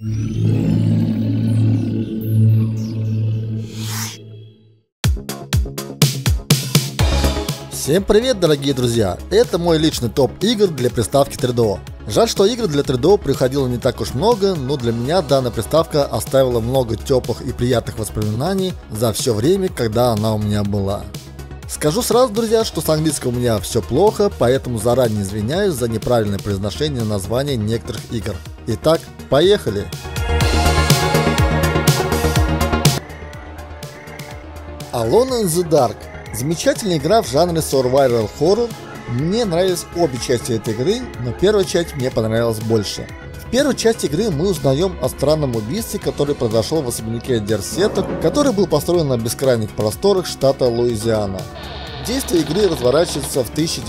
Всем привет, дорогие друзья! Это мой личный топ игр для приставки 3DO. Жаль, что игр для 3DO приходило не так уж много, но для меня данная приставка оставила много теплых и приятных воспоминаний за все время, когда она у меня была. Скажу сразу, друзья, что с английским у меня все плохо, поэтому заранее извиняюсь за неправильное произношение названия некоторых игр. Итак, поехали! Alone in the Dark. Замечательная игра в жанре Survival Horror. Мне нравились обе части этой игры, но первая часть мне понравилась больше. В первой части игры мы узнаем о странном убийстве, который произошел в особняке Дерсета, который был построен на бескрайних просторах штата Луизиана. Действие игры разворачивается в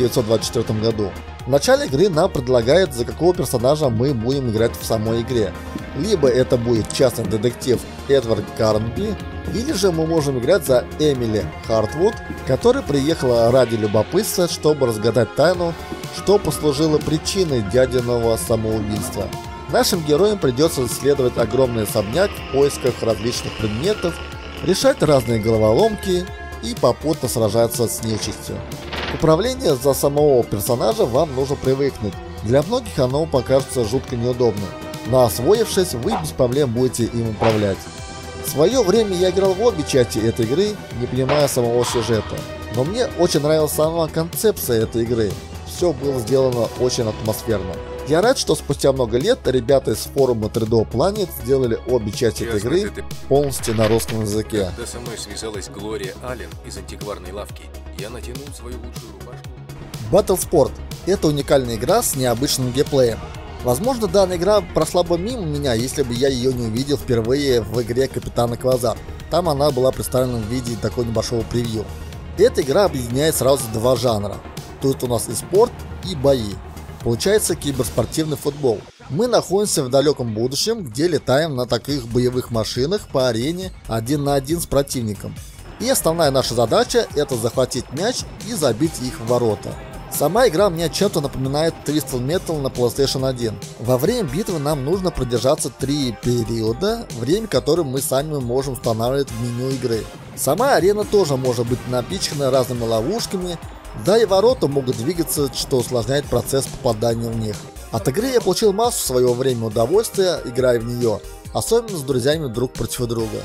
1924 году. В начале игры нам предлагают, за какого персонажа мы будем играть в самой игре. Либо это будет частный детектив Эдвард Карнби, или же мы можем играть за Эмили Хартвуд, которая приехала ради любопытства, чтобы разгадать тайну, что послужило причиной дядиного самоубийства. Нашим героям придется исследовать огромный особняк в поисках различных предметов, решать разные головоломки и попутно сражаться с нечистью. Управление за самого персонажа вам нужно привыкнуть. Для многих оно покажется жутко неудобным, но освоившись, вы без проблем будете им управлять. В свое время я играл в обе части этой игры, не понимая самого сюжета, но мне очень нравилась сама концепция этой игры. Все было сделано очень атмосферно. Я рад, что спустя много лет ребята из форума 3DO Planet сделали обе части этой игры полностью на русском языке. Когда со мной связалась Глория Аллен из антикварной лавки, я натянул свою лучшую рубашку. Battlesport — это уникальная игра с необычным геймплеем. Возможно, данная игра прошла бы мимо меня, если бы я ее не увидел впервые в игре Капитана Квазар. Там она была представлена в виде такого небольшого превью. Эта игра объединяет сразу два жанра. Тут у нас и спорт, и бои. Получается киберспортивный футбол. Мы находимся в далеком будущем, где летаем на таких боевых машинах по арене 1 на 1 с противником. И основная наша задача — это захватить мяч и забить их в ворота. Сама игра мне чем-то напоминает Twisted Metal на PlayStation 1. Во время битвы нам нужно продержаться 3 периода, время которым мы сами можем устанавливать в меню игры. Сама арена тоже может быть напичкана разными ловушками, да и ворота могут двигаться, что усложняет процесс попадания в них. От игры я получил массу своего времени удовольствия, играя в нее, особенно с друзьями друг против друга.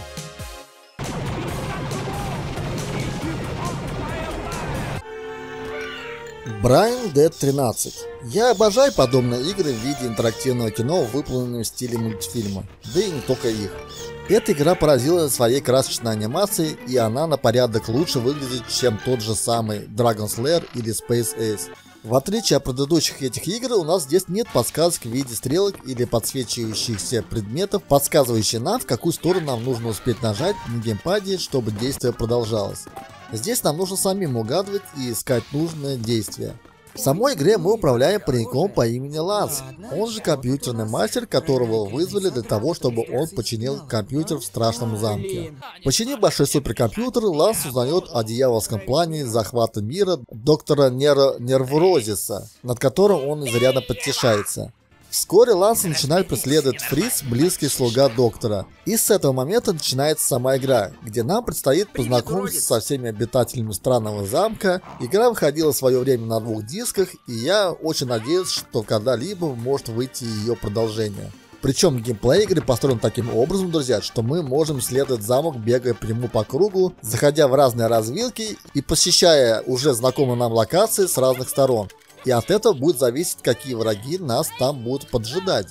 Brain Dead 13. Я обожаю подобные игры в виде интерактивного кино, выполненного в стиле мультфильма, да и не только их. Эта игра поразила своей красочной анимацией, и она на порядок лучше выглядит, чем тот же самый Dragon Slayer или Space Ace. В отличие от предыдущих этих игр, у нас здесь нет подсказок в виде стрелок или подсвечивающихся предметов, подсказывающих нам, в какую сторону нам нужно успеть нажать на геймпаде, чтобы действие продолжалось. Здесь нам нужно самим угадывать и искать нужное действие. В самой игре мы управляем пареньком по имени Ланс, он же компьютерный мастер, которого вызвали для того, чтобы он починил компьютер в страшном замке. Починив большой суперкомпьютер, Ланс узнает о дьявольском плане захвата мира доктора Нерврозиса, над которым он изрядно подтешается. Вскоре Ланса начинает преследовать Фриц, близкий слуга доктора. И с этого момента начинается сама игра, где нам предстоит познакомиться со всеми обитателями странного замка. Игра выходила в свое время на 2 дисках, и я очень надеюсь, что когда-либо может выйти ее продолжение. Причем геймплей игры построен таким образом, друзья, что мы можем исследовать замок, бегая по нему по кругу, заходя в разные развилки и посещая уже знакомые нам локации с разных сторон. И от этого будет зависеть, какие враги нас там будут поджидать.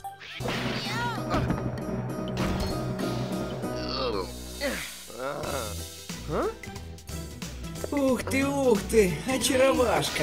Ух ты, очаровашка.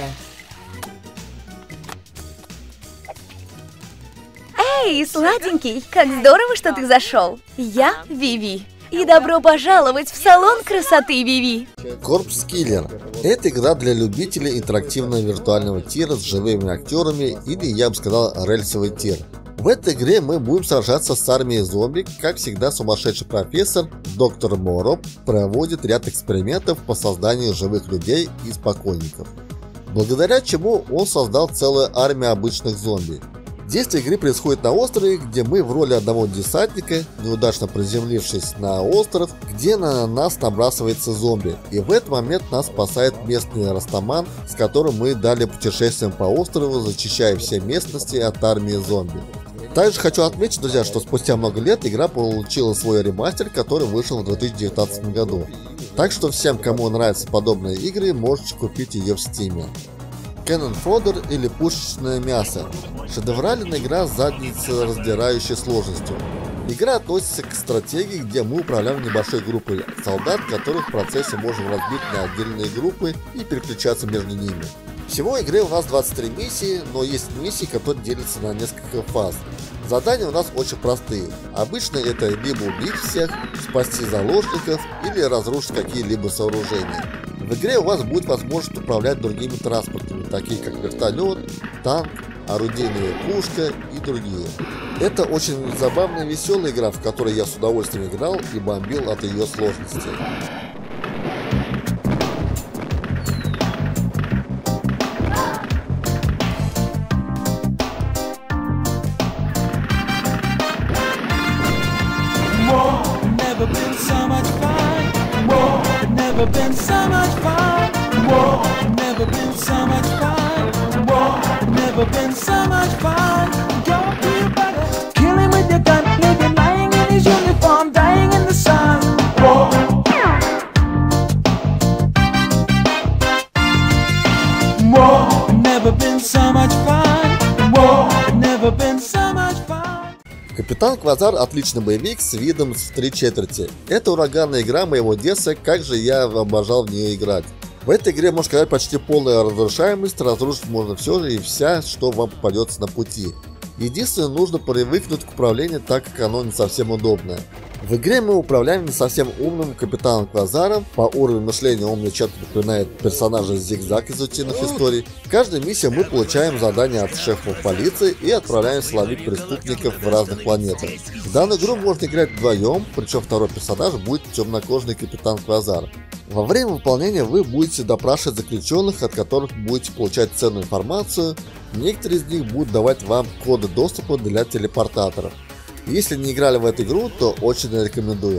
Эй, сладенький, как здорово, что ты зашел. Я Виви. И добро пожаловать в салон красоты Виви. Corpse Killer. Это игра для любителей интерактивного виртуального тира с живыми актерами, или, я бы сказал, рельсовый тир. В этой игре мы будем сражаться с армией зомби. Как всегда, сумасшедший профессор доктор Моро проводит ряд экспериментов по созданию живых людей из покойников, благодаря чему он создал целую армию обычных зомби. Действие игры происходит на острове, где мы в роли одного десантника, неудачно приземлившись на остров, где на нас набрасывается зомби. И в этот момент нас спасает местный растаман, с которым мы далее путешествуем по острову, зачищая все местности от армии зомби. Также хочу отметить, друзья, что спустя много лет игра получила свой ремастер, который вышел в 2019 году. Так что всем, кому нравятся подобные игры, можете купить ее в Steam. Cannon Fodder или пушечное мясо. Шедевральная игра с задницераздирающей сложностью. Игра относится к стратегии, где мы управляем небольшой группой солдат, которых в процессе можем разбить на отдельные группы и переключаться между ними. Всего в игре у нас 23 миссии, но есть миссии, которые делятся на несколько фаз. Задания у нас очень простые. Обычно это либо убить всех, спасти заложников или разрушить какие-либо сооружения. В игре у вас будет возможность управлять другими транспортами, такие как вертолет, танк, орудийная пушка и другие. Это очень забавная и веселая игра, в которой я с удовольствием играл и бомбил от ее сложности. Never been so much fun. Whoa, never been so much fun. Whoa, never been so much fun. Don't feel better. Kill him with your gun. Leave him lying in his uniform, dying in the sun. Whoa. Whoa, never been so much fun. Whoa, never been so much fun. Капитан Квазар — отличный боевик с видом в 3/4. Это ураганная игра моего детства, как же я обожал в нее играть. В этой игре, можно сказать, почти полная разрушаемость, разрушить можно все и вся, что вам попадется на пути. Единственное, нужно привыкнуть к управлению, так как оно не совсем удобное. В игре мы управляем не совсем умным капитаном Квазаром. По уровню мышления он мне чем-то напоминает персонажа Зигзаг из утиных историй. В каждой миссии мы получаем задания от шефов полиции и отправляемся ловить преступников в разных планетах. В данную игру можно играть вдвоем, причем второй персонаж будет темнокожий капитан Квазар. Во время выполнения вы будете допрашивать заключенных, от которых будете получать ценную информацию. Некоторые из них будут давать вам коды доступа для телепортаторов. Если не играли в эту игру, то очень рекомендую.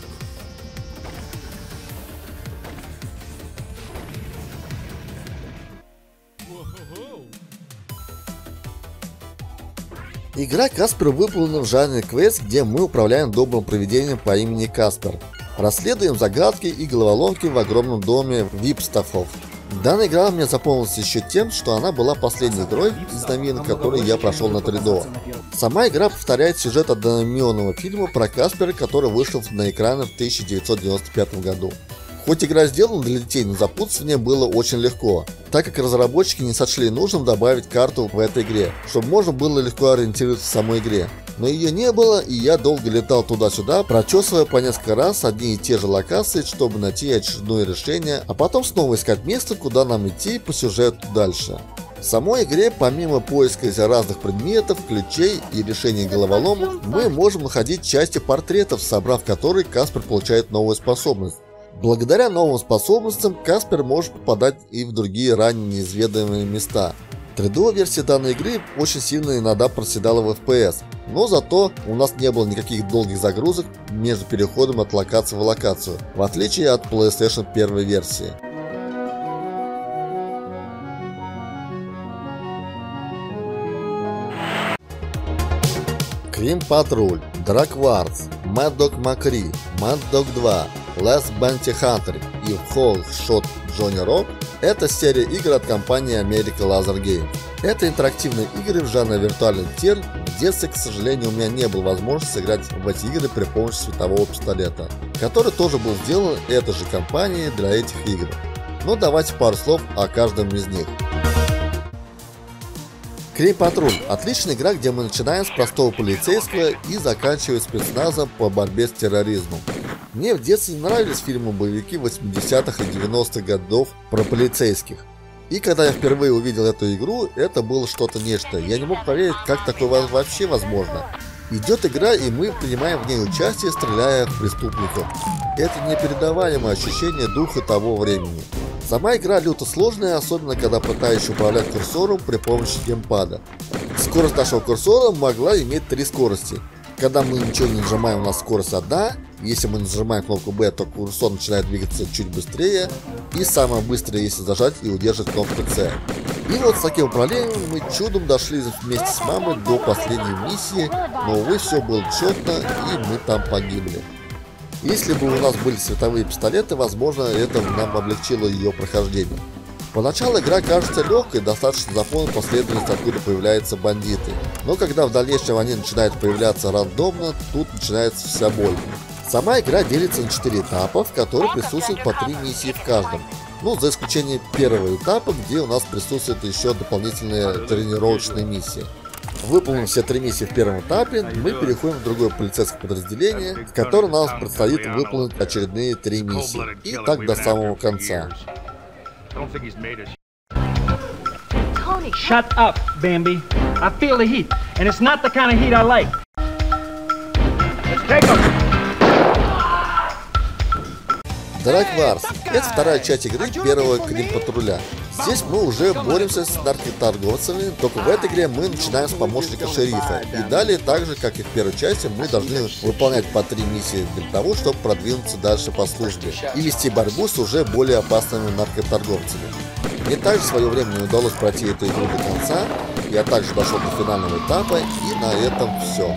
Игра Каспер выполнена в жанре квест, где мы управляем добрым привидением по имени Каспер. Расследуем загадки и головоломки в огромном доме Випстафов. Данная игра мне запомнилась еще тем, что она была последней игрой из новинок, которую я прошел на 3DO. Сама игра повторяет сюжет одноименного фильма про Каспера, который вышел на экраны в 1995 году. Хоть игра сделана для детей, но запутаться в ней было очень легко, так как разработчики не сочли нужным добавить карту в этой игре, чтобы можно было легко ориентироваться в самой игре. Но ее не было, и я долго летал туда-сюда, прочесывая по несколько раз одни и те же локации, чтобы найти очередное решение, а потом снова искать место, куда нам идти по сюжету дальше. В самой игре, помимо поиска разных предметов, ключей и решений головоломок, мы можем находить части портретов, собрав которые, Каспер получает новую способность. Благодаря новым способностям Каспер может попадать и в другие ранее неизведанные места. 3DO-версия данной игры очень сильно иногда проседала в FPS, но зато у нас не было никаких долгих загрузок между переходом от локации в локацию, в отличие от PlayStation 1 версии. Крим Патруль, Drag Wars, Mad Dog McCree, Mad Dog 2, Last Bounty Hunter и Whole Shot Johnny Rock — это серия игр от компании American Laser Games. Это интерактивные игры в жанре виртуальный тир. В детстве, к сожалению, у меня не было возможности сыграть в эти игры при помощи светового пистолета, который тоже был сделан этой же компанией для этих игр. Но давайте пару слов о каждом из них. Крим Патруль — отличная игра, где мы начинаем с простого полицейского и заканчиваем спецназом по борьбе с терроризмом. Мне в детстве нравились фильмы-боевики 80-х и 90-х годов про полицейских. И когда я впервые увидел эту игру, это было что-то нечто. Я не мог поверить, как такое вообще возможно. Идет игра, и мы принимаем в ней участие, стреляя в преступников. Это непередаваемое ощущение духа того времени. Сама игра люто сложная, особенно когда пытаешься управлять курсором при помощи геймпада. Скорость нашего курсора могла иметь 3 скорости. Когда мы ничего не нажимаем, у нас скорость 1. Если мы нажимаем кнопку B, то курсор начинает двигаться чуть быстрее. И самое быстрое, если зажать и удержать кнопку C. И вот с таким управлением мы чудом дошли вместе с мамой до последней миссии. Но, увы, все было четно, и мы там погибли. Если бы у нас были световые пистолеты, возможно, это нам облегчило ее прохождение. Поначалу игра кажется легкой, достаточно запомнить последовательность, откуда появляются бандиты. Но когда в дальнейшем они начинают появляться рандомно, тут начинается вся боль. Сама игра делится на 4 этапа, в которых присутствует по 3 миссии в каждом. Ну, за исключением первого этапа, где у нас присутствуют еще дополнительные тренировочные миссии. Выполнив все 3 миссии в первом этапе, мы переходим в другое полицейское подразделение, в котором нам предстоит выполнить очередные 3 миссии. И так до самого конца. Shut up, Bambi. I feel the heat, and it's not the kind of heat I like. Let's take him. Drug Wars – это вторая часть игры первого Крим-патруля. Здесь мы уже боремся с наркоторговцами, только в этой игре мы начинаем с помощника шерифа. И далее, так же как и в первой части, мы должны выполнять по 3 миссии для того, чтобы продвинуться дальше по службе и вести борьбу с уже более опасными наркоторговцами. Мне также в свое время не удалось пройти эту игру до конца, я также дошел до финального этапа, и на этом все.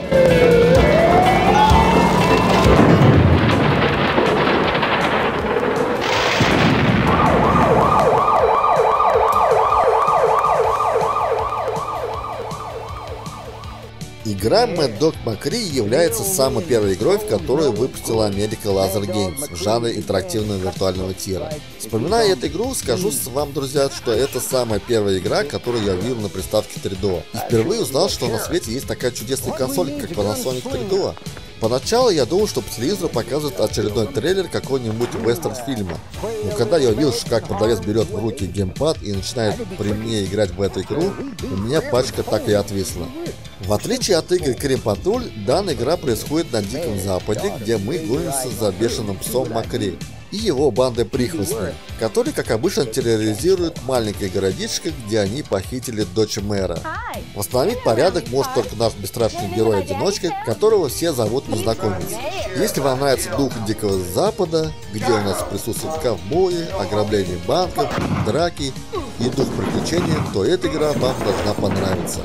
Игра Mad Dog McCree является самой первой игрой, в которую выпустила American Laser Games в жанре интерактивного виртуального тира. Вспоминая эту игру, скажу вам, друзья, что это самая первая игра, которую я видел на приставке 3DO. И впервые узнал, что на свете есть такая чудесная консоль, как Panasonic 3DO. Поначалу я думал, что по телевизору показывают очередной трейлер какого-нибудь вестерн-фильма. Но когда я увидел, как продавец берет в руки геймпад и начинает при мне играть в эту игру, у меня пачка так и отвисла. В отличие от игр Крим Патруль, данная игра происходит на Диком Западе, где мы гонимся за бешеным псом Макри и его бандой прихвостней, которые, как обычно, терроризируют маленькое городишко, где они похитили дочь мэра. Восстановить порядок может только наш бесстрашный герой-одиночка, которого все зовут Незнакомец. Если вам нравится дух Дикого Запада, где у нас присутствуют ковбои, ограбление банков, драки и дух приключения, то эта игра вам должна понравиться.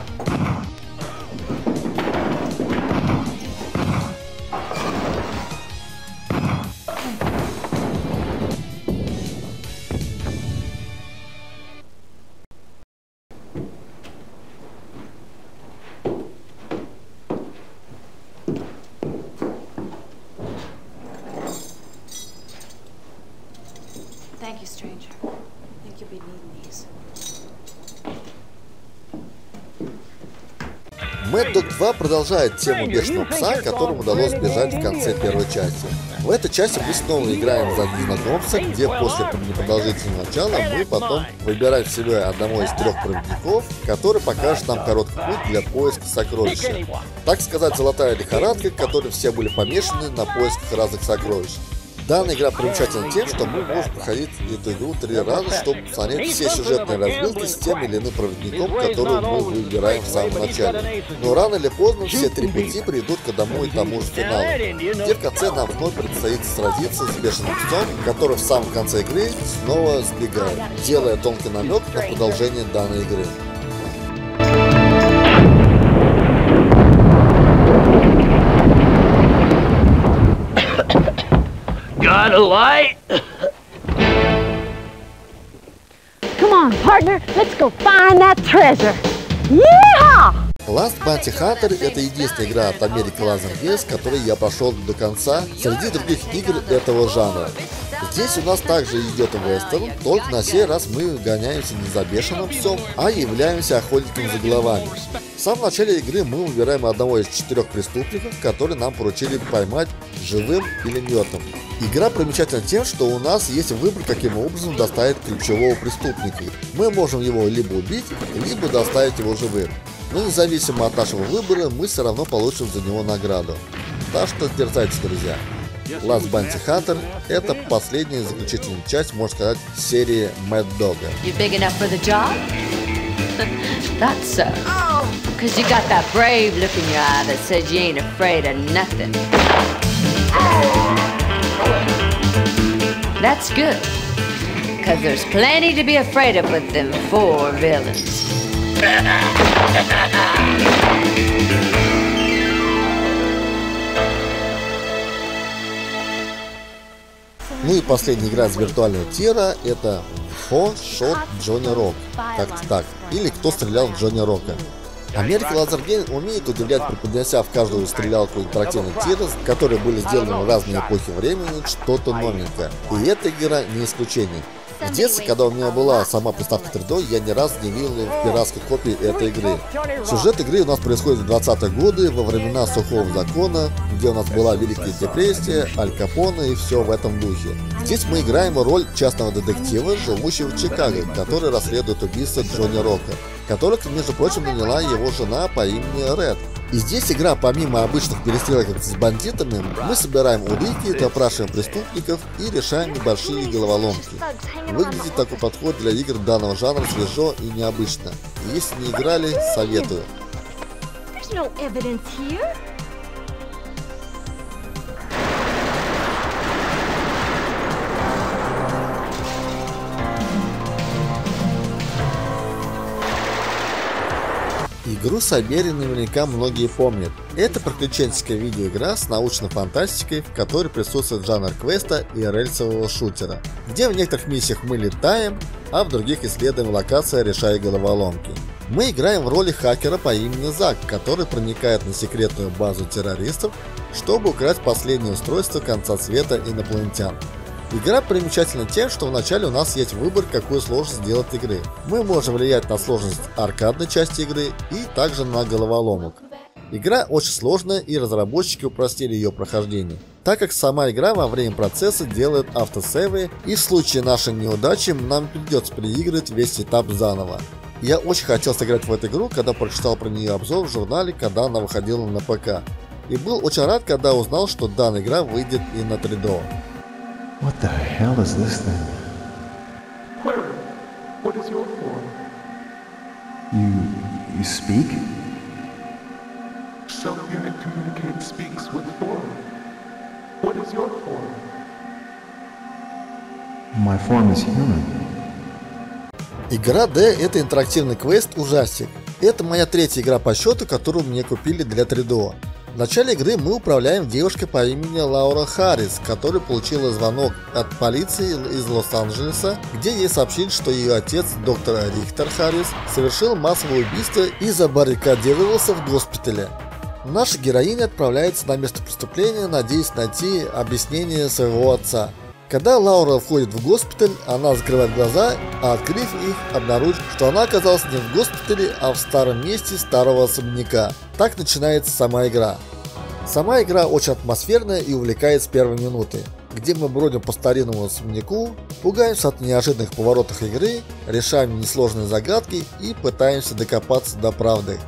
Thank you, stranger. I think you'll be needing these. Mad Dog 2 продолжает тему бешеного пса, которому удалось сбежать в конце первой части. В этой части мы снова играем за незнакомца, где после непродолжительного начала мы потом выбираем себе одного из 3 проводников, который покажет нам короткий путь для поиска сокровища. Так сказать, золотая лихорадка, к которой все были помешаны на поисках разных сокровищ. Данная игра примечательна тем, что мы можем проходить эту игру 3 раза, чтобы посмотреть все сюжетные развилки с тем или иным проводником, которого мы выбираем в самом начале. Но рано или поздно все 3 пути приведут к одному и тому же финалу, где в конце нам вновь предстоит сразиться с бешеным псом, который в самом конце игры снова сбегает, делая тонкий намек на продолжение данной игры. Got a light? Come on, partner, let's go find that treasure. Yeehaw! Last Bounty Hunter — это единственная игра от American Laser Games, которую я прошел до конца среди других игр этого жанра. Здесь у нас также идет вестерн, только на сей раз мы гоняемся не за бешеным псом, а являемся охотником за головами. В самом начале игры мы выбираем одного из 4 преступников, которые нам поручили поймать живым или мертвым. Игра примечательна тем, что у нас есть выбор, каким образом доставить ключевого преступника. Мы можем его либо убить, либо доставить его живым. Но независимо от нашего выбора, мы все равно получим за него награду. Так что дерзайте, друзья. Last Bounty Hunter — это последняя заключительная часть, можно сказать, серии Mad Dog. You big enough for the job? Thought so. Cause you got that brave look in your eye that says you ain't afraid of nothing. That's good. Cause there's plenty to be afraid of with them 4 villains. Ну и последняя игра с виртуального тира — это Who Shot Johnny Rock, как-то так, или Кто стрелял в Джонни Рока. American Laser Game умеет удивлять, преподнося в каждую стрелялку интерактивных тиров, которые были сделаны в разные эпохи времени, что-то новенькое. И эта игра не исключение. В детстве, когда у меня была сама приставка 3D, я ни разу не видел пиратской копии этой игры. Сюжет игры у нас происходит в 20-е годы, во времена сухого закона, где у нас была Великая депрессия, Аль Капоне и все в этом духе. Здесь мы играем роль частного детектива, живущего в Чикаго, который расследует убийство Джонни Рока, которых, между прочим, наняла его жена по имени Ред. И здесь игра, помимо обычных перестрелок с бандитами, мы собираем улики, допрашиваем преступников и решаем небольшие головоломки. Выглядит такой подход для игр данного жанра свежо и необычно. Если не играли, советую. Игру Сайберия наверняка многие помнят. Это приключенческая видеоигра с научной фантастикой, в которой присутствует жанр квеста и рельсового шутера, где в некоторых миссиях мы летаем, а в других исследуем локации, решая головоломки. Мы играем в роли хакера по имени Зак, который проникает на секретную базу террористов, чтобы украсть последнее устройство конца света инопланетян. Игра примечательна тем, что вначале у нас есть выбор, какую сложность сделать игры. Мы можем влиять на сложность аркадной части игры и также на головоломок. Игра очень сложная, и разработчики упростили ее прохождение, так как сама игра во время процесса делает автосейвы, и в случае нашей неудачи нам придется переигрывать весь этап заново. Я очень хотел сыграть в эту игру, когда прочитал про нее обзор в журнале, когда она выходила на ПК. И был очень рад, когда узнал, что данная игра выйдет и на 3DO. What the hell is this thing? What is your form? You speak? Self-unit communicates, speaks with form. What is your form? My form is human. Игра D — это интерактивный квест-ужастик. Это моя третья игра по счету, которую мне купили для 3DO. В начале игры мы управляем девушкой по имени Лаура Харрис, которая получила звонок от полиции из Лос-Анджелеса, где ей сообщили, что ее отец, доктор Рихтер Харрис, совершил массовое убийство и забаррикадировался в госпитале. Наша героиня отправляется на место преступления, надеясь найти объяснение своего отца. Когда Лаура входит в госпиталь, она закрывает глаза, а открыв их, обнаружит, что она оказалась не в госпитале, а в старом месте старого особняка. Так начинается сама игра. Сама игра очень атмосферная и увлекает с первой минуты, где мы бродим по старинному особняку, пугаемся от неожиданных поворотов игры, решаем несложные загадки и пытаемся докопаться до правды.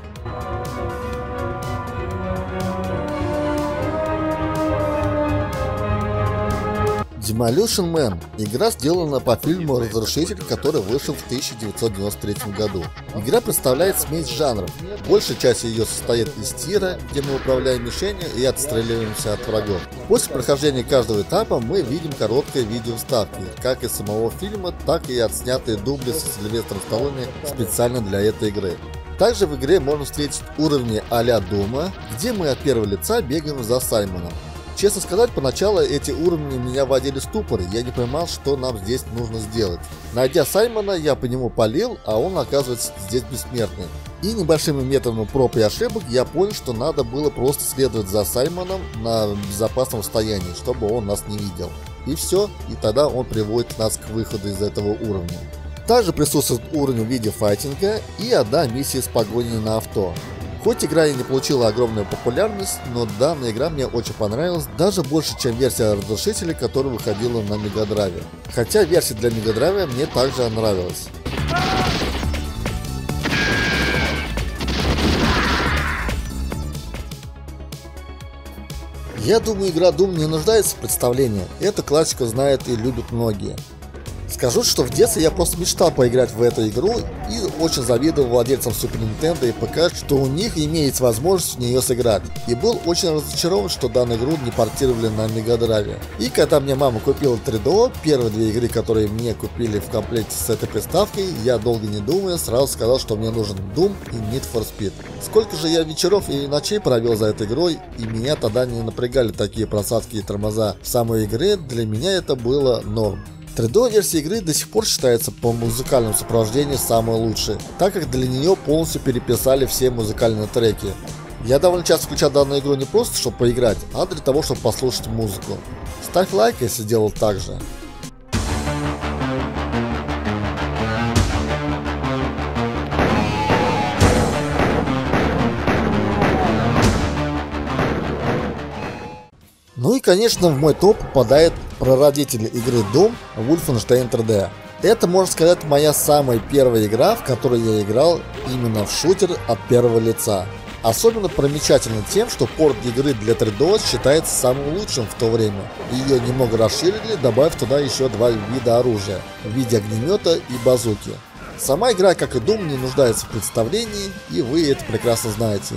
Demolition Man. Игра сделана по фильму «Разрушитель», который вышел в 1993 году. Игра представляет смесь жанров. Большая часть ее состоит из тира, где мы управляем мишенью и отстреливаемся от врагов. После прохождения каждого этапа мы видим короткое видео вставки, как из самого фильма, так и отснятые дубли со Сильвестром Сталлоне специально для этой игры. Также в игре можно встретить уровни а-ля Дума, где мы от первого лица бегаем за Саймоном. Честно сказать, поначалу эти уровни меня вводили в ступор, я не понимал, что нам здесь нужно сделать. Найдя Саймона, я по нему палил, а он оказывается здесь бессмертный. И небольшими методами проб и ошибок я понял, что надо было просто следовать за Саймоном на безопасном расстоянии, чтобы он нас не видел. И все, и тогда он приводит нас к выходу из этого уровня. Также присутствует уровень в виде файтинга и одна миссия с погоней на авто. Хоть игра и не получила огромную популярность, но данная игра мне очень понравилась, даже больше, чем версия Разрушителя, которая выходила на Мегадрайве. Хотя версия для Мегадрайва мне также нравилась. Я думаю, игра Doom не нуждается в представлении, эту классику знают и любят многие. Скажу, что в детстве я просто мечтал поиграть в эту игру и очень завидовал владельцам Super Nintendo и ПК, что у них имеется возможность в нее сыграть. И был очень разочарован, что данную игру не портировали на Mega Drive. И когда мне мама купила 3DO, первые две игры, которые мне купили в комплекте с этой приставкой, я долго не думая сразу сказал, что мне нужен Doom и Need for Speed. Сколько же я вечеров и ночей провел за этой игрой, и меня тогда не напрягали такие просадки и тормоза в самой игре, для меня это было норм. 3DO-версия игры до сих пор считается по музыкальному сопровождению самой лучшей, так как для нее полностью переписали все музыкальные треки. Я довольно часто включаю данную игру не просто чтобы поиграть, а для того, чтобы послушать музыку. Ставь лайк, если делал так же. Ну и конечно в мой топ попадает прародитель игры Doom Wolfenstein 3D. Это, можно сказать, моя самая первая игра, в которой я играл именно в шутер от первого лица. Особенно примечательно тем, что порт игры для 3DO считается самым лучшим в то время. Ее немного расширили, добавив туда еще два вида оружия в виде огнемета и базуки. Сама игра, как и Doom, не нуждается в представлении, и вы это прекрасно знаете.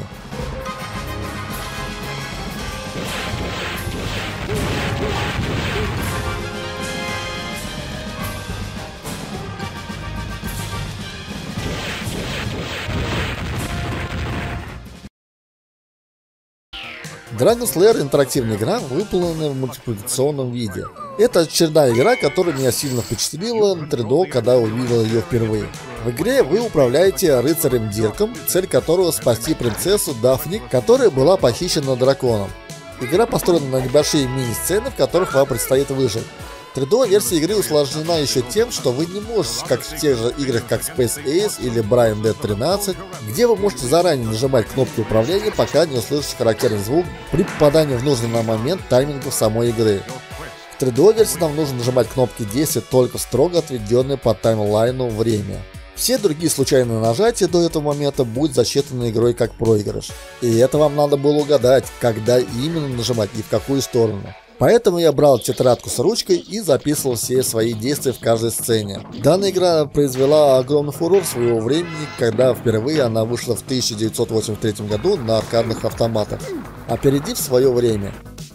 Dragon Slayer — интерактивная игра, выполненная в мультипликационном виде. Это очередная игра, которая меня сильно впечатлила на 3DO, когда увидел ее впервые. В игре вы управляете рыцарем Дирком, цель которого спасти принцессу Дафни, которая была похищена драконом. Игра построена на небольшие мини-сцены, в которых вам предстоит выжить. 3DO-версия игры усложнена еще тем, что вы не можете, как в тех же играх, как Space Ace или Brain Dead 13, где вы можете заранее нажимать кнопки управления, пока не услышите характерный звук при попадании в нужный нам момент тайминга самой игры. В 3DO-версии нам нужно нажимать кнопки действия только в строго отведенное по таймлайну время. Все другие случайные нажатия до этого момента будут засчитаны игрой как проигрыш. И это вам надо было угадать, когда именно нажимать и в какую сторону. Поэтому я брал тетрадку с ручкой и записывал все свои действия в каждой сцене. Данная игра произвела огромный фурор своего времени, когда впервые она вышла в 1983 году на аркадных автоматах, опередив свое время.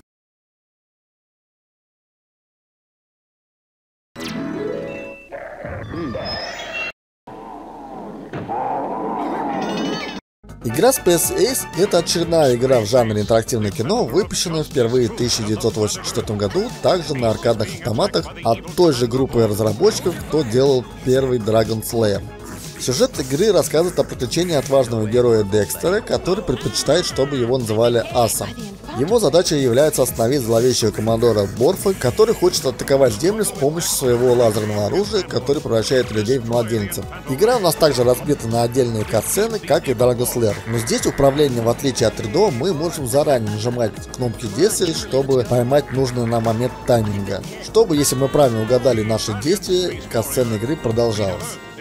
Игра Space Ace — это очередная игра в жанре интерактивное кино, выпущенная впервые в 1984 году, также на аркадных автоматах от той же группы разработчиков, кто делал первый Dragon Slayer. Сюжет игры рассказывает о приключении отважного героя Декстера, который предпочитает, чтобы его называли Асом. Его задачей является остановить зловещего командора Борфа, который хочет атаковать Землю с помощью своего лазерного оружия, который превращает людей в младенцев. Игра у нас также разбита на отдельные катсцены, как и Dragon Slayer. Но здесь управление, в отличие от 3DO, мы можем заранее нажимать кнопки действий, чтобы поймать нужный нам момент тайминга. Чтобы, если мы правильно угадали наши действия, катсцена игры продолжалась.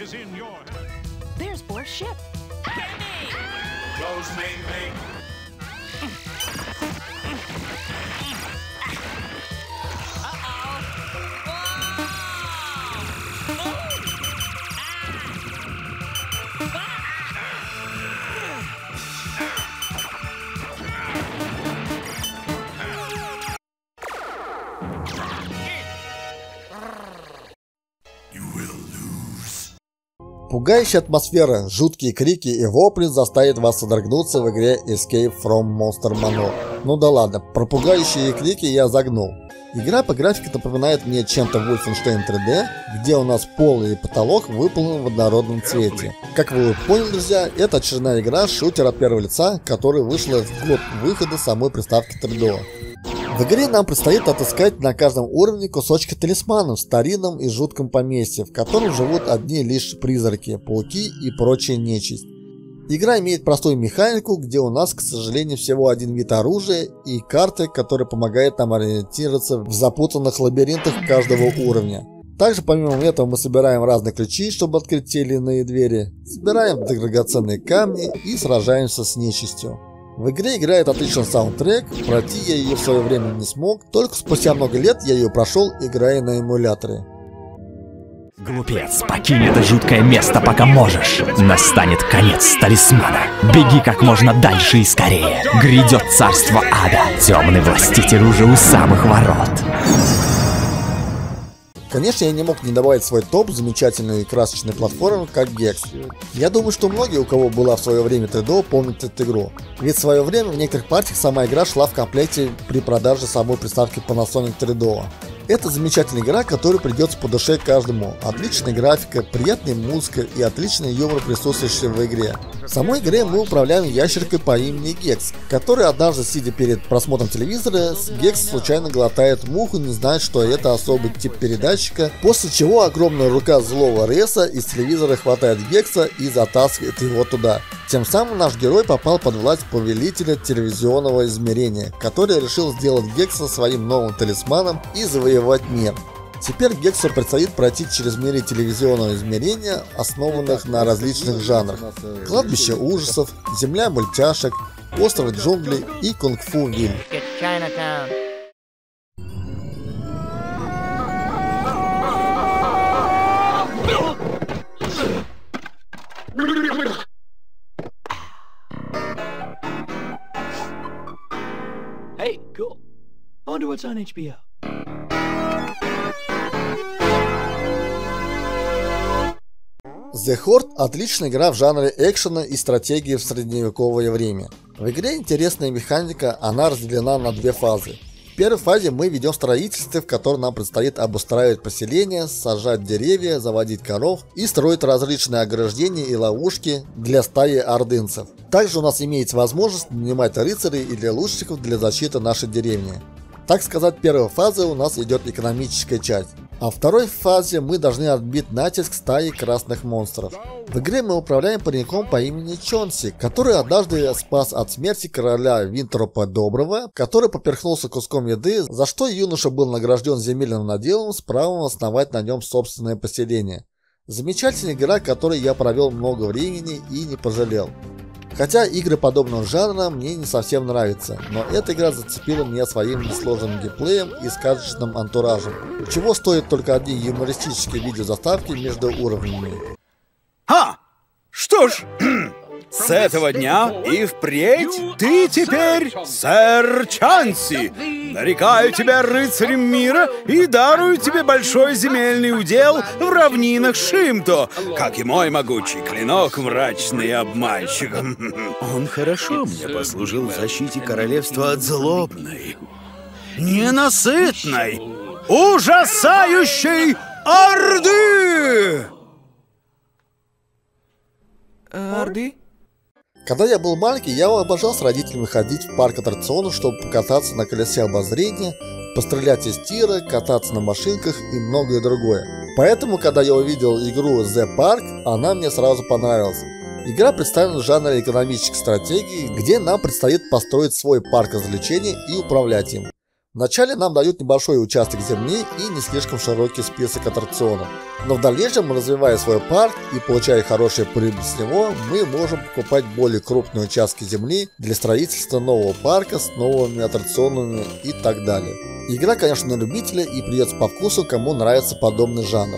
Пугающая атмосфера, жуткие крики и вопли заставят вас содрогнуться в игре Escape from Monster Manor. Ну да ладно, про пугающие крики я загнул. Игра по графике напоминает мне чем-то Wolfenstein 3D, где у нас пол и потолок выполнены в однородном цвете. Как вы поняли, друзья, это очередная игра шутер от первого лица, которая вышла в год выхода самой приставки 3DO. В игре нам предстоит отыскать на каждом уровне кусочки талисманов в старинном и жутком поместье, в котором живут одни лишь призраки, пауки и прочая нечисть. Игра имеет простую механику, где у нас, к сожалению, всего один вид оружия и карты, которая помогает нам ориентироваться в запутанных лабиринтах каждого уровня. Также помимо этого мы собираем разные ключи, чтобы открыть те или иные двери, собираем драгоценные камни и сражаемся с нечистью. В игре играет отличный саундтрек, пройти я ее в свое время не смог, только спустя много лет я ее прошел, играя на эмуляторе. Глупец, покинь это жуткое место, пока можешь. Настанет конец талисмана. Беги как можно дальше и скорее. Грядет царство ада. Темный властитель уже у самых ворот. Конечно, я не мог не добавить в свой топ замечательную и красочную платформу, как Gex. Я думаю, что многие, у кого была в свое время 3DO, помнят эту игру. Ведь в свое время в некоторых партиях сама игра шла в комплекте при продаже самой приставки Panasonic 3DO. Это замечательная игра, которая придется по душе каждому. Отличная графика, приятная музыка и отличный юмор, присутствующий в игре. В самой игре мы управляем ящеркой по имени Gex, которая однажды, сидя перед просмотром телевизора, Gex случайно глотает муху и не знает, что это особый тип передатчика, после чего огромная рука злого Реса из телевизора хватает Гекса и затаскивает его туда. Тем самым наш герой попал под власть повелителя телевизионного измерения, который решил сделать Гекса своим новым талисманом и завоевать мир. Теперь Гексу предстоит пройти через миры телевизионного измерения, основанных на различных жанрах: кладбище ужасов, земля мультяшек, остров джунглей и кунг-фу фильм. Hey, cool. I wonder what's on HBO. The Horde – отличная игра в жанре экшена и стратегии в средневековое время. В игре интересная механика, она разделена на две фазы. В первой фазе мы ведем строительство, в котором нам предстоит обустраивать поселения, сажать деревья, заводить коров и строить различные ограждения и ловушки для стаи ордынцев. Также у нас имеется возможность нанимать рыцарей или лучников для защиты нашей деревни. Так сказать, первая фаза у нас идет экономическая часть. А в второй фазе мы должны отбить натиск стаи красных монстров. В игре мы управляем пареньком по имени Чонси, который однажды спас от смерти короля Винтропа Доброго, который поперхнулся куском еды, за что юноша был награжден земельным наделом с правом основать на нем собственное поселение. Замечательная игра, в которой я провел много времени и не пожалел. Хотя игры подобного жанра мне не совсем нравятся, но эта игра зацепила меня своим несложным геймплеем и сказочным антуражем, чего стоит только одни юмористические видеозаставки между уровнями. Ха! Что ж, с этого дня и впредь ты теперь сэр Чанси. Нарекаю тебя рыцарем мира и дарую тебе большой земельный удел в равнинах Шимто, как и мой могучий клинок, мрачный обманщик. Он хорошо мне послужил в защите королевства от злобной, ненасытной, ужасающей Орды! Орды? Когда я был маленький, я обожал с родителями ходить в парк аттракционов, чтобы покататься на колесе обозрения, пострелять из тира, кататься на машинках и многое другое. Поэтому, когда я увидел игру The Park, она мне сразу понравилась. Игра представлена в жанре экономической стратегии, где нам предстоит построить свой парк развлечений и управлять им. Вначале нам дают небольшой участок земли и не слишком широкий список аттракционов. Но в дальнейшем, развивая свой парк и получая хорошую прибыль с него, мы можем покупать более крупные участки земли для строительства нового парка с новыми аттракционами и так далее. Игра, конечно, на любителя и придется по вкусу, кому нравится подобный жанр.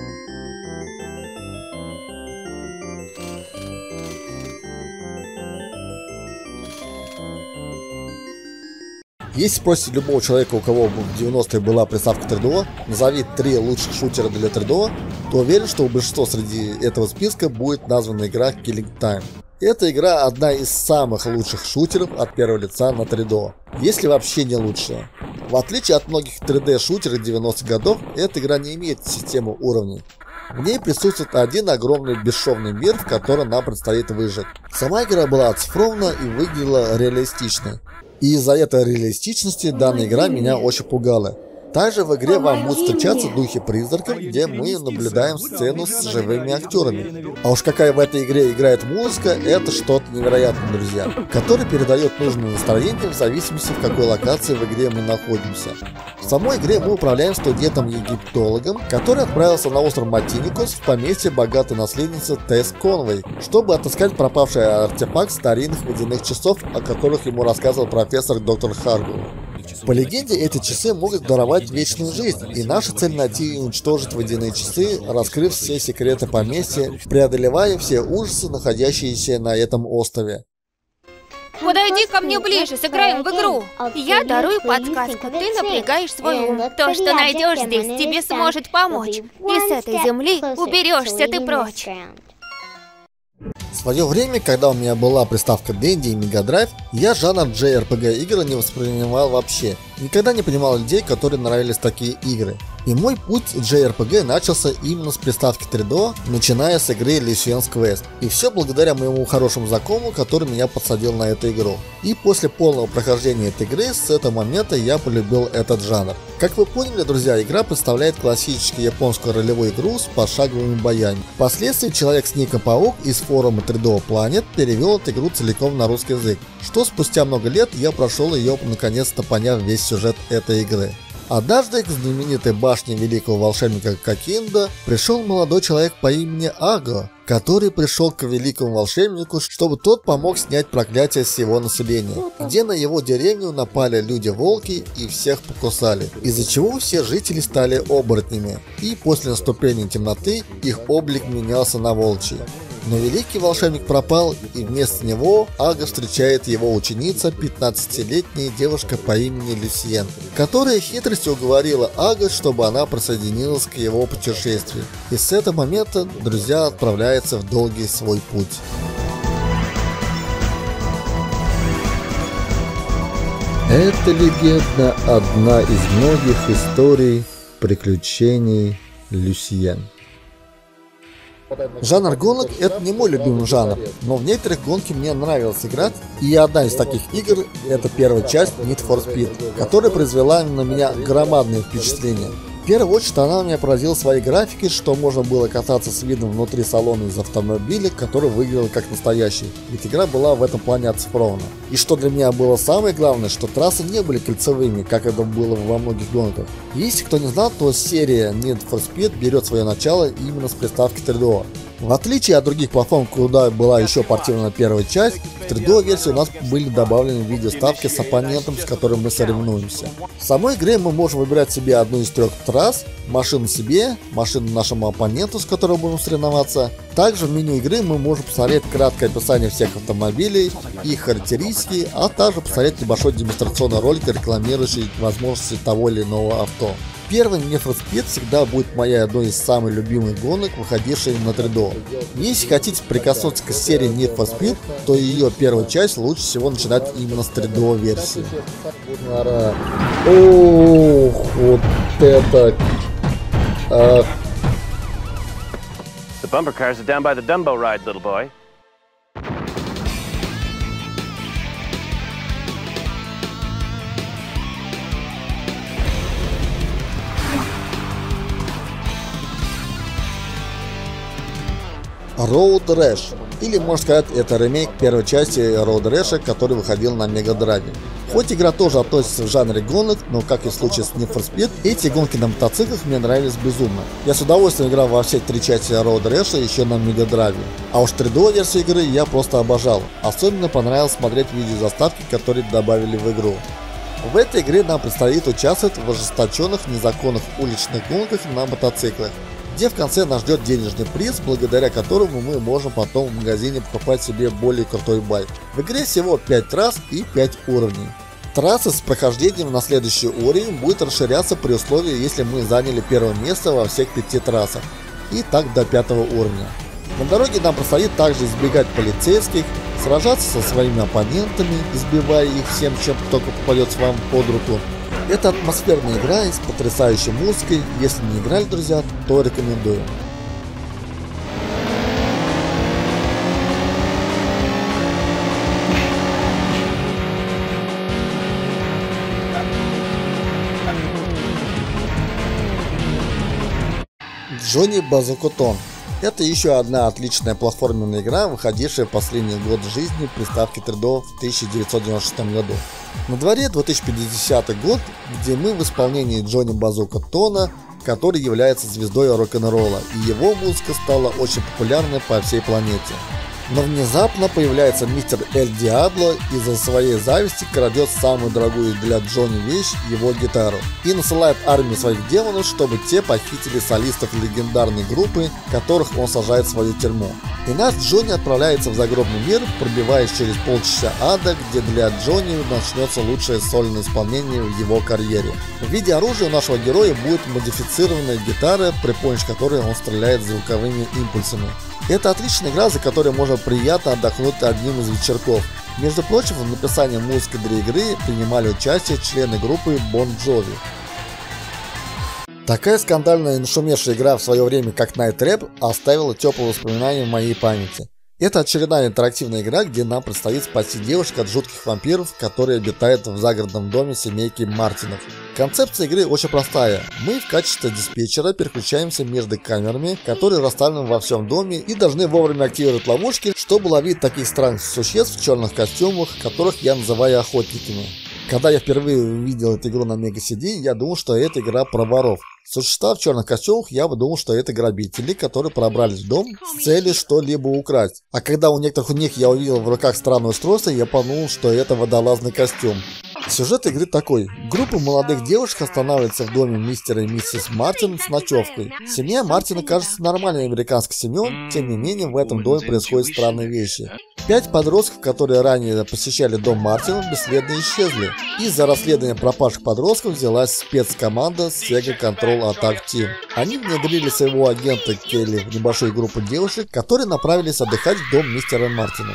Если спросите любого человека, у кого в 90-е была приставка 3DO, назови 3 лучших шутера для 3DO, то уверен, что у большинства среди этого списка будет названа игра Killing Time. Эта игра одна из самых лучших шутеров от первого лица на 3DO, если вообще не лучшая. В отличие от многих 3D шутеров 90-х годов, эта игра не имеет системы уровней. В ней присутствует один огромный бесшовный мир, в котором нам предстоит выжить. Сама игра была оцифрована и выглядела реалистичной. И из-за этой реалистичности данная игра меня очень пугала. Также в игре вам будут встречаться духи призраков, где мы наблюдаем сцену с живыми актерами. А уж какая в этой игре играет музыка, это что-то невероятное, друзья, который передает нужное настроение в зависимости, в какой локации в игре мы находимся. В самой игре мы управляем студентом-египтологом, который отправился на остров Матиникус в поместье богатой наследницы Тесс Конвей, чтобы отыскать пропавший артефакт старинных водяных часов, о которых ему рассказывал профессор доктор Харгу. По легенде, эти часы могут даровать вечную жизнь, и наша цель найти и уничтожить водяные часы, раскрыв все секреты поместья, преодолевая все ужасы, находящиеся на этом острове. Подойди ко мне ближе, сыграем в игру. Я дарую подсказку, ты напрягаешь свой ум. То, что найдешь здесь, тебе сможет помочь. И с этой земли уберешься ты прочь. В свое время, когда у меня была приставка Dendy и Mega Drive, я жанр JRPG игр не воспринимал вообще. Никогда не понимал людей, которые нравились такие игры. И мой путь в JRPG начался именно с приставки 3DO, начиная с игры Lucien's Quest. И все благодаря моему хорошему знакомому, который меня подсадил на эту игру. И после полного прохождения этой игры, с этого момента я полюбил этот жанр. Как вы поняли, друзья, игра представляет классическую японскую ролевую игру с пошаговыми боями. Впоследствии человек с ником Паук из форума 3DO Planet перевел эту игру целиком на русский язык, что спустя много лет я прошел ее, наконец-то поняв весь сюжет этой игры. Однажды к знаменитой башне великого волшебника Кокинда пришел молодой человек по имени Аго, который пришел к великому волшебнику, чтобы тот помог снять проклятие с его населения, где на его деревню напали люди-волки и всех покусали, из-за чего все жители стали оборотнями, и после наступления темноты их облик менялся на волчий. Но великий волшебник пропал, и вместо него Аго встречает его ученица, 15-летняя девушка по имени Люсьен, которая хитростью уговорила Аго, чтобы она присоединилась к его путешествию. И с этого момента друзья отправляются в долгий свой путь. Эта легенда одна из многих историй приключений Люсьен. Жанр гонок — это не мой любимый жанр, но в некоторых гонки мне нравилось играть, и одна из таких игр — это первая часть Need for Speed, которая произвела на меня громадное впечатление. В первую очередь она меня поразила своей графикой, что можно было кататься с видом внутри салона из автомобиля, который выглядел как настоящий, ведь игра была в этом плане оцифрована. И что для меня было самое главное, что трассы не были кольцевыми, как это было во многих гонках. Если кто не знал, то серия Need for Speed берет свое начало именно с приставки 3DO. В отличие от других платформ, куда была еще портирована первая часть, в 3DO версии у нас были добавлены видеоставки с оппонентом, с которым мы соревнуемся. В самой игре мы можем выбирать себе одну из трех трасс, машину себе, машину нашему оппоненту, с которым будем соревноваться. Также в меню игры мы можем посмотреть краткое описание всех автомобилей, их характеристики, а также посмотреть небольшой демонстрационный ролик, рекламирующий возможности того или иного авто. Первый Need for Speed всегда будет моей одной из самых любимых гонок, выходившей на 3DO. Если хотите прикоснуться к серии Need for Speed, то ее первую часть лучше всего начинать именно с 3DO версии. Ох, вот это... The bumper cars are down by the Dumbo ride, little boy. Road Rash, или можно сказать, это ремейк первой части Road Rash, который выходил на Mega Drive. Хоть игра тоже относится в жанре гонок, но как и в случае с Need for Speed, эти гонки на мотоциклах мне нравились безумно. Я с удовольствием играл во все три части Road Rash еще на Mega Drive. А уж 3DO версию игры я просто обожал. Особенно понравилось смотреть видеозаставки, которые добавили в игру. В этой игре нам предстоит участвовать в ожесточенных незаконных уличных гонках на мотоциклах, где в конце нас ждет денежный приз, благодаря которому мы можем потом в магазине покупать себе более крутой байк. В игре всего 5 трасс и 5 уровней. Трасса с прохождением на следующий уровень будет расширяться при условии, если мы заняли первое место во всех 5 трассах. И так до 5 уровня. На дороге нам предстоит также избегать полицейских, сражаться со своими оппонентами, избивая их всем, чем только попадется вам под руку. Это атмосферная игра с потрясающей музыкой. Если не играли, друзья, то рекомендую. Джонни Базукотон. Это еще одна отличная платформенная игра, выходившая в последний год жизни приставки 3DO в 1996 году. На дворе 2050 год, где мы в исполнении Джонни Базукотона, который является звездой рок-н-ролла, и его музыка стала очень популярной по всей планете. Но внезапно появляется мистер Эль Диабло и из-за своей зависти крадет самую дорогую для Джонни вещь, его гитару, и насылает армию своих демонов, чтобы те похитили солистов легендарной группы, которых он сажает в свою тюрьму. И наш Джонни отправляется в загробный мир, пробиваясь через полчаса ада, где для Джонни начнется лучшее сольное исполнение в его карьере. В виде оружия у нашего героя будет модифицированная гитара, при помощи которой он стреляет звуковыми импульсами. Это отличная игра, за которой можно приятно отдохнуть одним из вечерков. Между прочим, в написании музыки для игры принимали участие члены группы Bon Jovi. Такая скандальная и нашумевшая игра в свое время, как Night Trap, оставила теплые воспоминания в моей памяти. Это очередная интерактивная игра, где нам предстоит спасти девушек от жутких вампиров, которые обитают в загородном доме семейки Мартинов. Концепция игры очень простая. Мы в качестве диспетчера переключаемся между камерами, которые расставлены во всем доме, и должны вовремя активировать ловушки, чтобы ловить таких странных существ в черных костюмах, которых я называю охотниками. Когда я впервые увидел эту игру на Mega CD, я думал, что это игра про воров. Существа в черных костюмах, я бы думал, что это грабители, которые пробрались в дом с целью что-либо украсть. А когда у некоторых них я увидел в руках странное устройство, я подумал, что это водолазный костюм. Сюжет игры такой. Группа молодых девушек останавливается в доме мистера и миссис Мартин с ночевкой. Семья Мартина кажется нормальной американской семьей, тем не менее в этом доме происходят странные вещи. 5 подростков, которые ранее посещали дом Мартина, бесследно исчезли. Из-за расследования пропавших подростков взялась спецкоманда Sega Control Attack Team. Они внедрили своего агента Келли в небольшую группу девушек, которые направились отдыхать в дом мистера Мартина.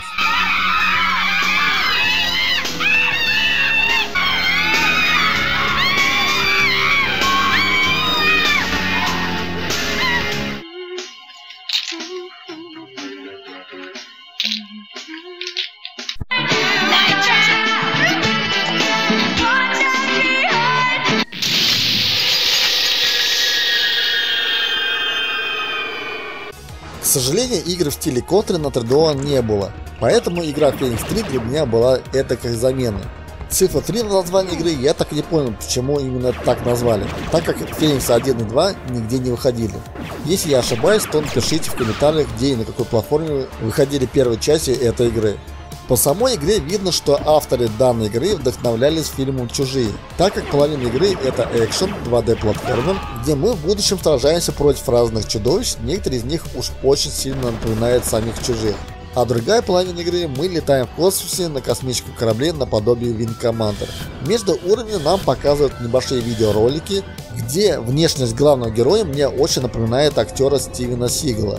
К сожалению, игр в стиле Контры на 3DO не было, поэтому игра Phoenix 3 для меня была этакой заменой. Цифра 3 на название игры я так и не понял, почему именно так назвали, так как Phoenix 1 и 2 нигде не выходили. Если я ошибаюсь, то напишите в комментариях, где и на какой платформе выходили первые части этой игры. По самой игре видно, что авторы данной игры вдохновлялись фильмом «Чужие», так как половина игры это экшен, 2D платформер, где мы в будущем сражаемся против разных чудовищ, некоторые из них уж очень сильно напоминают самих «Чужих». А другая половина игры мы летаем в космосе на космическом корабле наподобие Wing Commander. Между уровнями нам показывают небольшие видеоролики, где внешность главного героя мне очень напоминает актера Стивена Сигала.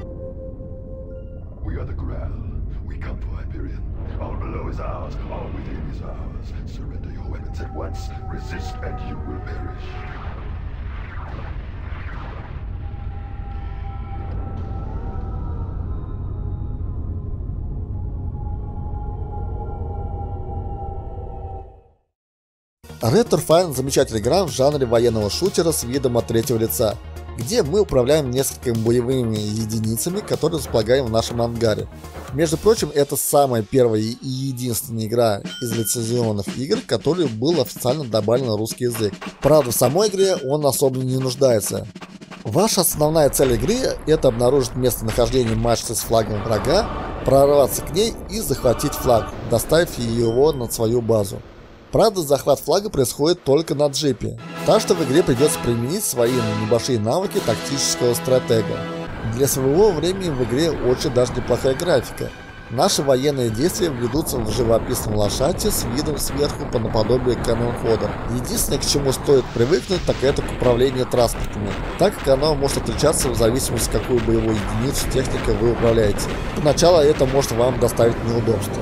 Retro Fine — замечательная игра в жанре военного шутера с видом от третьего лица, где мы управляем несколькими боевыми единицами, которые располагаем в нашем ангаре. Между прочим, это самая первая и единственная игра из лицензионных игр, в которой был официально добавлен русский язык. Правда, в самой игре он особо не нуждается. Ваша основная цель игры — это обнаружить местонахождение мачты с флагом врага, прорваться к ней и захватить флаг, доставив его на свою базу. Правда, захват флага происходит только на джипе, так что в игре придется применить свои небольшие навыки тактического стратега. Для своего времени в игре очень даже неплохая графика. Наши военные действия ведутся в живописном ландшафте с видом сверху по наподобие канонхода. Единственное, к чему стоит привыкнуть, так это к управлению транспортами, так как оно может отличаться в зависимости, какую боевую единицу техника вы управляете. Поначалу это может вам доставить неудобства.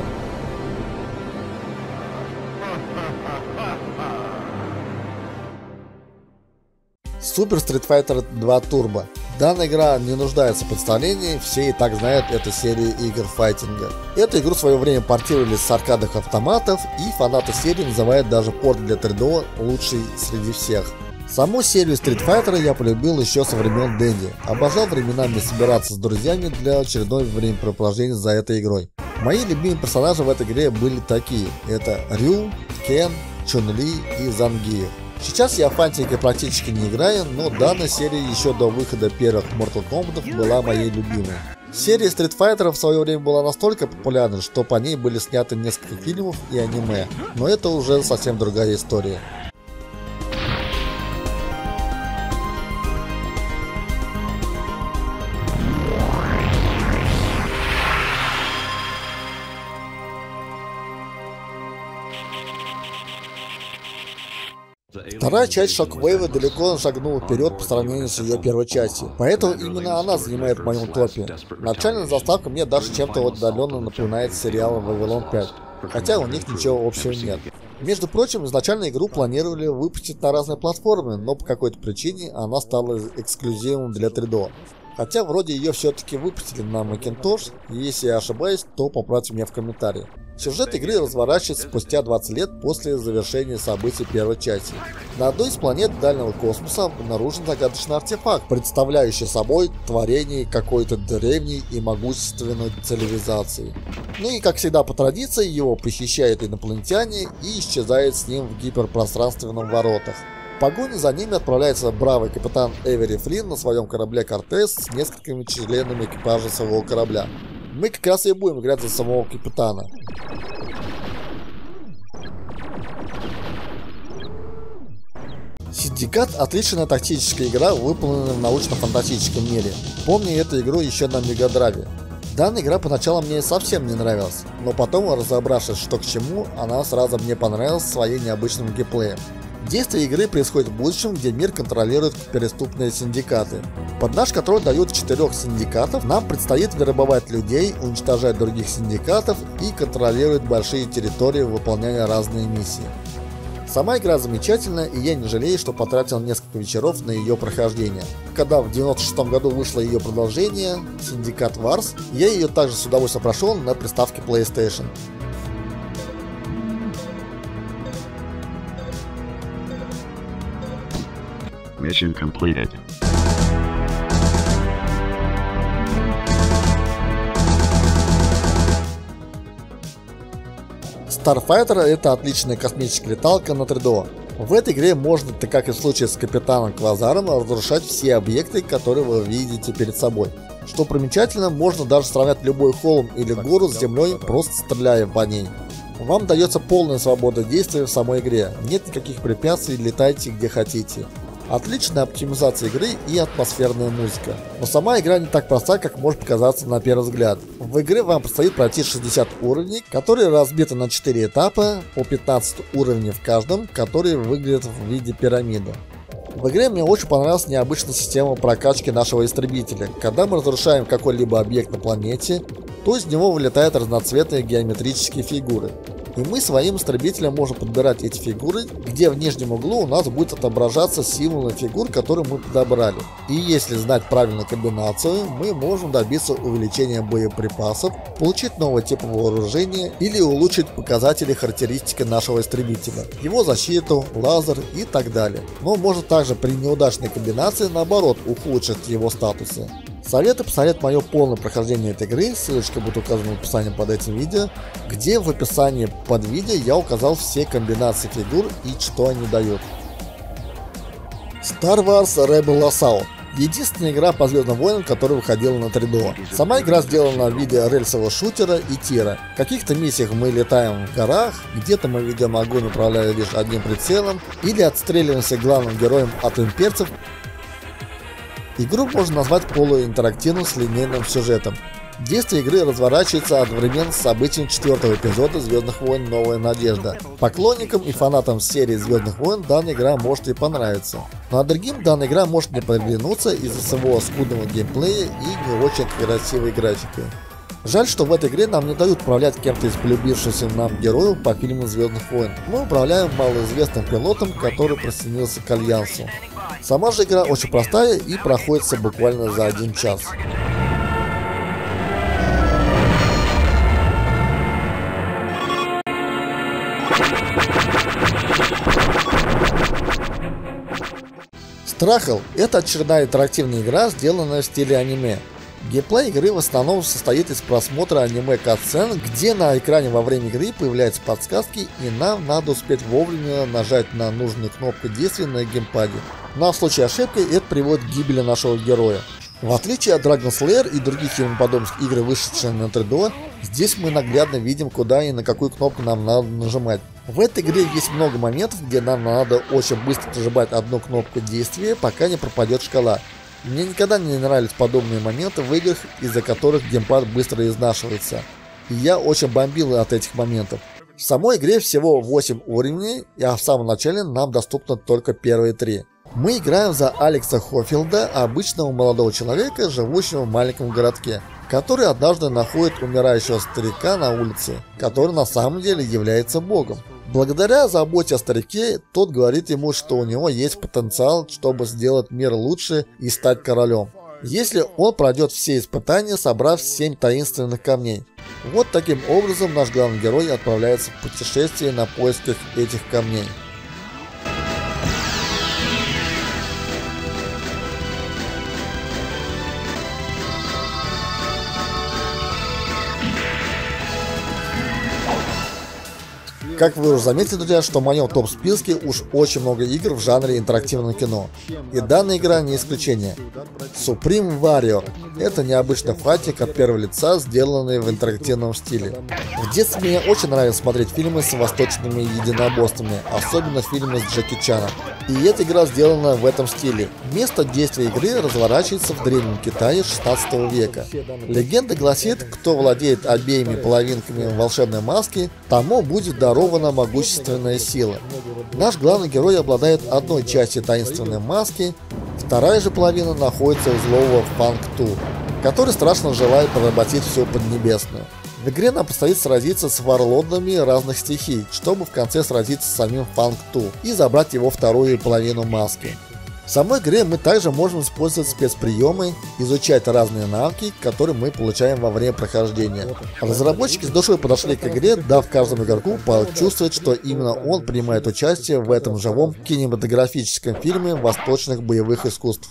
Super Street Fighter 2 Turbo. Данная игра не нуждается в представлении, все и так знают эту серию игр файтинга. Эту игру в свое время портировали с аркадных автоматов, и фанаты серии называют даже порт для 3DO лучшей среди всех. Саму серию Street Fighter я полюбил еще со времен Дэнди. Обожал временами собираться с друзьями для очередного времяпрепровождения за этой игрой. Мои любимые персонажи в этой игре были такие. Это Рю, Кен, Чун-Ли и Зангиев. Сейчас я в фантики практически не играю, но данная серия еще до выхода первых Mortal Kombat была моей любимой. Серия Street Fighter в свое время была настолько популярна, что по ней были сняты несколько фильмов и аниме, но это уже совсем другая история. Вторая часть Shockwave далеко шагнула вперед по сравнению с ее первой частью, поэтому именно она занимает в моем топе. Начальная заставка мне даже чем-то отдаленно напоминает сериал Вавилон 5, хотя у них ничего общего нет. Между прочим, изначально игру планировали выпустить на разные платформы, но по какой-то причине она стала эксклюзивом для 3DO. Хотя вроде ее все-таки выпустили на Macintosh, и если я ошибаюсь, то поправьте меня в комментариях. Сюжет игры разворачивается спустя 20 лет после завершения событий первой части. На одной из планет дальнего космоса обнаружен загадочный артефакт, представляющий собой творение какой-то древней и могущественной цивилизации. Ну и как всегда по традиции, его похищают инопланетяне и исчезает с ним в гиперпространственных воротах. В погоне за ними отправляется бравый капитан Эвери Флинн на своем корабле Кортес с несколькими членами экипажа своего корабля. Мы как раз и будем играть за самого капитана. Синдикат — отличная тактическая игра, выполненная в научно-фантастическом мире. Помню эту игру еще на Мегадрайве. Данная игра поначалу мне совсем не нравилась, но потом, разобравшись, что к чему, она сразу мне понравилась своим необычным геймплеем. Действие игры происходит в будущем, где мир контролируют преступные синдикаты. Под наш контроль дают 4 синдикатов, нам предстоит вербовать людей, уничтожать других синдикатов и контролировать большие территории, выполняя разные миссии. Сама игра замечательная, и я не жалею, что потратил несколько вечеров на ее прохождение. Когда в 96 году вышло ее продолжение, Syndicate Wars, я ее также с удовольствием прошел на приставке PlayStation. Mission completed. Starfighter — это отличная космическая леталка на 3DO. В этой игре можно, так как и в случае с капитаном Квазаром, разрушать все объекты, которые вы видите перед собой. Что примечательно, можно даже сравнять любой холм или гору с землей, просто стреляя по ней. Вам дается полная свобода действия в самой игре, нет никаких препятствий, летайте где хотите. Отличная оптимизация игры и атмосферная музыка. Но сама игра не так проста, как может показаться на первый взгляд. В игре вам предстоит пройти 60 уровней, которые разбиты на 4 этапа, по 15 уровней в каждом, которые выглядят в виде пирамиды. В игре мне очень понравилась необычная система прокачки нашего истребителя. Когда мы разрушаем какой-либо объект на планете, то из него вылетают разноцветные геометрические фигуры. И мы своим истребителем можем подбирать эти фигуры, где в нижнем углу у нас будет отображаться символы фигур, которые мы подобрали. И если знать правильную комбинацию, мы можем добиться увеличения боеприпасов, получить новый тип вооружения или улучшить показатели характеристики нашего истребителя, его защиту, лазер и так далее. Но можно также при неудачной комбинации наоборот ухудшить его статусы. Советую посмотреть мое полное прохождение этой игры, ссылочка будет указана в описании под этим видео, где в описании под видео я указал все комбинации фигур и что они дают. Star Wars Rebel Assault. Единственная игра по Звездным войнам, которая выходила на 3DO. Сама игра сделана в виде рельсового шутера и тира. В каких-то миссиях мы летаем в горах, где-то мы ведем огонь, управляя лишь одним прицелом, или отстреливаемся главным героем от имперцев. Игру можно назвать полуинтерактивным с линейным сюжетом. Действие игры разворачивается одновременно с событием 4-го эпизода Звездных войн «Новая надежда». Поклонникам и фанатам серии Звездных войн данная игра может и понравиться. Ну а другим данная игра может не приглянуться из-за своего скудного геймплея и не очень красивой графики. Жаль, что в этой игре нам не дают управлять кем-то из полюбившихся нам героев по фильму «Звездных войн». Мы управляем малоизвестным пилотом, который присоединился к Альянсу. Сама же игра очень простая и проходится буквально за 1 час. Страхл — это очередная интерактивная игра, сделанная в стиле аниме. Геймплей игры в основном состоит из просмотра аниме-катсцен, где на экране во время игры появляются подсказки, и нам надо успеть вовремя нажать на нужную кнопку действия на геймпаде. Но в случае ошибки это приводит к гибели нашего героя. В отличие от Dragon Slayer и других ему подобных игр, вышедших на 3DO, здесь мы наглядно видим, куда и на какую кнопку нам надо нажимать. В этой игре есть много моментов, где нам надо очень быстро нажимать одну кнопку действия, пока не пропадет шкала. Мне никогда не нравились подобные моменты в играх, из-за которых геймпад быстро изнашивается. И я очень бомбил от этих моментов. В самой игре всего 8 уровней, а в самом начале нам доступно только первые 3. Мы играем за Алекса Хофилда, обычного молодого человека, живущего в маленьком городке, который однажды находит умирающего старика на улице, который на самом деле является богом. Благодаря заботе о старике, тот говорит ему, что у него есть потенциал, чтобы сделать мир лучше и стать королем, если он пройдет все испытания, собрав 7 таинственных камней. Вот таким образом наш главный герой отправляется в путешествие на поисках этих камней. Как вы уже заметили, друзья, что в моем топ-списке уж очень много игр в жанре интерактивного кино. И данная игра не исключение. Supreme Warrior. Это необычный файтинг от первого лица, сделанный в интерактивном стиле. В детстве мне очень нравилось смотреть фильмы с восточными единоборствами, особенно фильмы с Джеки Чаном. И эта игра сделана в этом стиле. Место действия игры разворачивается в древнем Китае 16 века. Легенда гласит, кто владеет обеими половинками волшебной маски, тому будет дарована могущественная сила. Наш главный герой обладает одной частью таинственной маски, вторая же половина находится у злого Фанг Ту, который страшно желает поработить всю Поднебесную. В игре нам предстоит сразиться с варлордами разных стихий, чтобы в конце сразиться с самим Фанг Ту и забрать его вторую половину маски. В самой игре мы также можем использовать спецприемы, изучать разные навыки, которые мы получаем во время прохождения. Разработчики с душой подошли к игре, дав каждому игроку почувствовать, что именно он принимает участие в этом живом кинематографическом фильме восточных боевых искусств.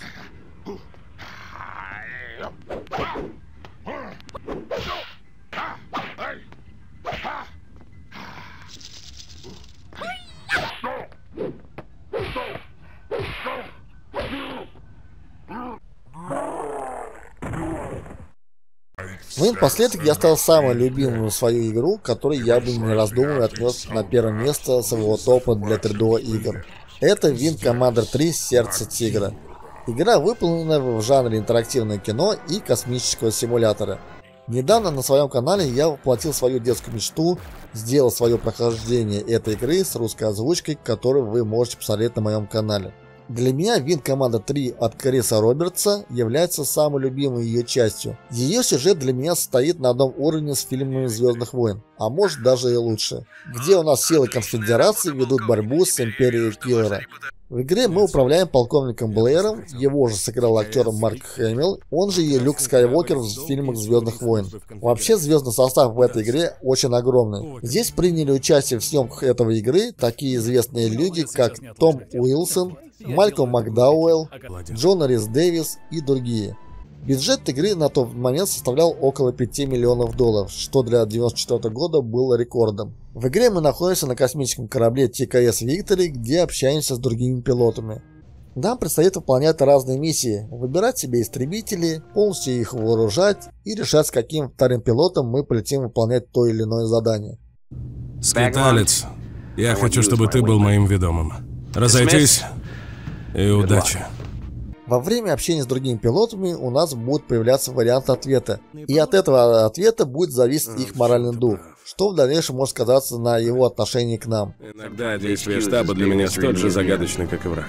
Ну и напоследок я оставил самую любимую свою игру, которую я бы не раздумывая отнес на первое место своего топа для 3DO игр. Это Wing Commander 3 Сердце Тигра. Игра выполнена в жанре интерактивное кино и космического симулятора. Недавно на своем канале я воплотил свою детскую мечту, сделал свое прохождение этой игры с русской озвучкой, которую вы можете посмотреть на моем канале. Для меня Wing Commander 3 от Криса Робертса является самой любимой ее частью. Ее сюжет для меня состоит на одном уровне с фильмами Звездных войн, а может даже и лучше, где у нас силы конфедерации ведут борьбу с империей Киллера. В игре мы управляем полковником Блэйром, его же сыграл актер Марк Хэмилл, он же и Люк Скайуокер в фильмах Звездных войн. Вообще звездный состав в этой игре очень огромный. Здесь приняли участие в съемках этой игры такие известные люди, как Том Уилсон, Малькольм Макдауэлл, Джон Рис Дэвис и другие. Бюджет игры на тот момент составлял около $5 миллионов, что для 1994 года было рекордом. В игре мы находимся на космическом корабле ТКС Victory, где общаемся с другими пилотами. Нам предстоит выполнять разные миссии, выбирать себе истребители, полностью их вооружать и решать, с каким вторым пилотом мы полетим выполнять то или иное задание. Скиталец, я хочу, чтобы ты был моим ведомым. Разойтись и удачи. Во время общения с другими пилотами у нас будут появляться варианты ответа, и от этого ответа будет зависеть их моральный дух, что в дальнейшем может сказаться на его отношении к нам. Иногда действия штаба для меня столь же загадочны, как и враг.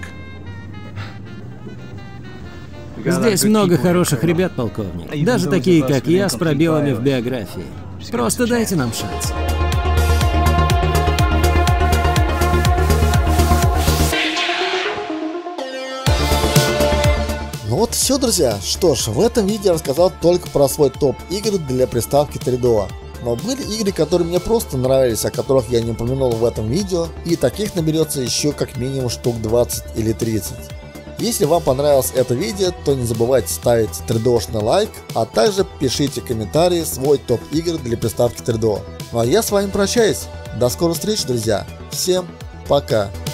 Здесь много хороших ребят, полковник. Даже такие, как я, с пробелами в биографии. Просто дайте нам шанс. Ну вот все, друзья. Что ж, в этом видео я рассказал только про свой топ игр для приставки 3DO. Но были игры, которые мне просто нравились, о которых я не упомянул в этом видео, и таких наберется еще как минимум штук 20 или 30. Если вам понравилось это видео, то не забывайте ставить 3DO-шный лайк, а также пишите комментарии свой топ игр для приставки 3DO. Ну а я с вами прощаюсь. До скорых встреч, друзья. Всем пока.